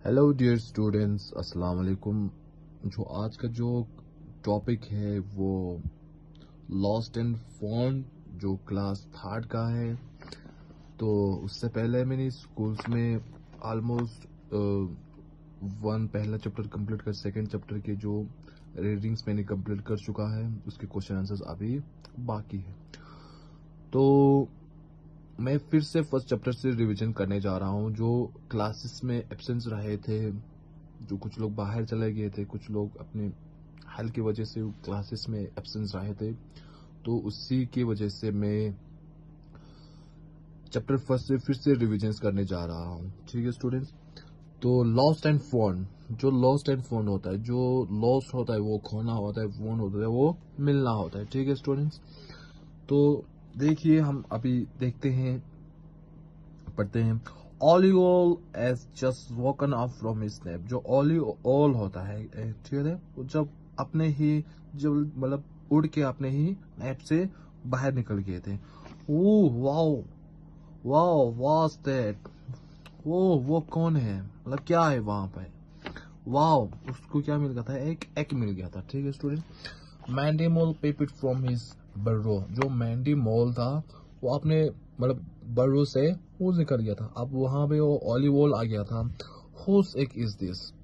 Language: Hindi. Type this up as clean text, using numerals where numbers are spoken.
हेलो डियर स्टूडेंट्स, अस्सलाम वालेकुम। जो आज का जो टॉपिक है वो लॉस्ट एंड फाउंड, जो क्लास थर्ड का है। तो उससे पहले मैंने स्कूल्स में ऑलमोस्ट वन पहला चैप्टर कंप्लीट कर सेकंड चैप्टर के जो रीडिंग्स मैंने कंप्लीट कर चुका है, उसके क्वेश्चन आंसर्स अभी बाकी है। तो मैं फिर से फर्स्ट चैप्टर से रिवीजन करने जा रहा हूँ। जो क्लासेस में एब्सेंस रहे थे, जो कुछ लोग बाहर चले गए थे, कुछ लोग अपने हेल्थ की वजह से क्लासेस में एब्सेंस रहे थे, तो उसी की वजह से मैं चैप्टर फर्स्ट से फिर से रिवीजन करने जा रहा हूँ। ठीक है स्टूडेंट्स। तो लॉस्ट एंड फाउंड, जो लॉस्ट एंड फाउंड होता है, जो लॉस्ट होता है वो खोना होता है, फाउंड होता है वो मिलना होता है। ठीक है स्टूडेंट्स। तो देखिए, हम अभी देखते हैं, पढ़ते हैं। Oliol has just woken up from his nap। जो Oliol होता है, ठीक है, वो जब अपने ही जब मतलब उड़ के अपने ही नैप से बाहर निकल गए थे। Oh wow, wow was that. वो कौन है, मतलब क्या है वहां पे। वाओ, उसको क्या मिल गया था, एक एग मिल गया था। ठीक है student. Mandy Mole peeped from his burrow. जो मैंडी मोल था वो अपने मतलब बर्रो से वो निकल गया था। अब वहां पे वो ऑलिवोल आ गया था। Whose egg is this.